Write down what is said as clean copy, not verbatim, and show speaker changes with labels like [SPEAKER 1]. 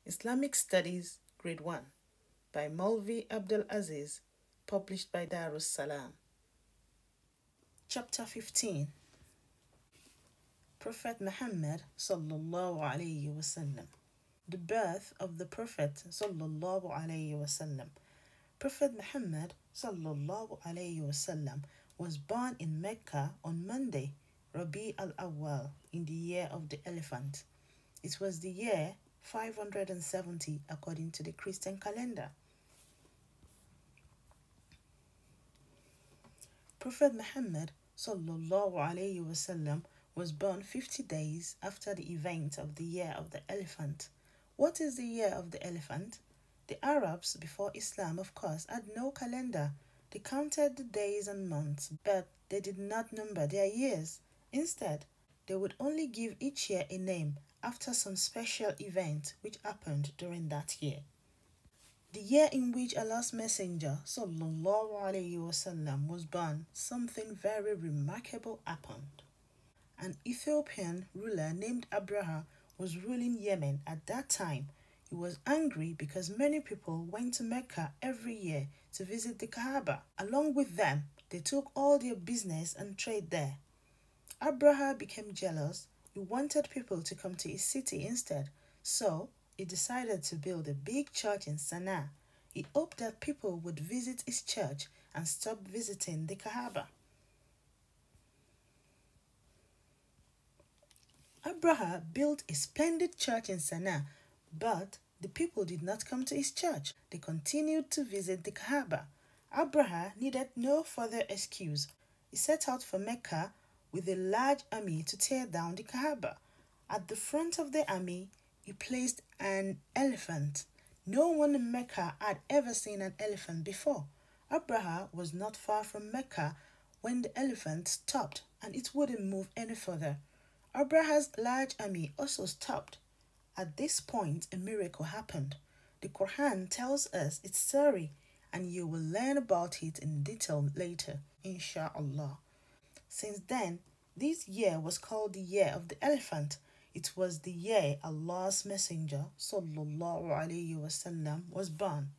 [SPEAKER 1] Islamic Studies, Grade 1, by Maulvi Abdul Aziz, published by Darus Salam. Chapter 15. Prophet Muhammad sallallahu alayhi wasallam. The birth of the Prophet sallallahu alayhi wasallam. Prophet Muhammad sallallahu alayhi wasallam was born in Mecca on Monday, Rabi al-Awwal, in the year of the elephant. It was the year 570 according to the Christian calendar. Prophet Muhammad sallallahu alayhi wasallam was born 50 days after the event of the year of the elephant. What is the year of the elephant? The Arabs before Islam, of course, had no calendar. They counted the days and months, but they did not number their years. Instead, they would only give each year a name after some special event which happened during that year. The year in which Allah's Messenger sallallahu alaihi wasallam was born, something very remarkable happened. An Ethiopian ruler named Abraha was ruling Yemen at that time. He was angry because many people went to Mecca every year to visit the Kaaba. Along with them, they took all their business and trade there. Abraha became jealous. He wanted people to come to his city instead, so he decided to build a big church in Sana'a. He hoped that people would visit his church and stop visiting the Kaaba. Abraha built a splendid church in Sana'a, but the people did not come to his church. They continued to visit the Kaaba. Abraha needed no further excuse. He set out for Mecca with a large army to tear down the Kaaba. At the front of the army, he placed an elephant. No one in Mecca had ever seen an elephant before. Abraha was not far from Mecca when the elephant stopped and it wouldn't move any further. Abraha's large army also stopped. At this point, a miracle happened. The Quran tells us its story, and you will learn about it in detail later, inshallah. Since then, this year was called the year of the elephant. It was the year Allah's Messenger sallallahu alaihi wasallam was born.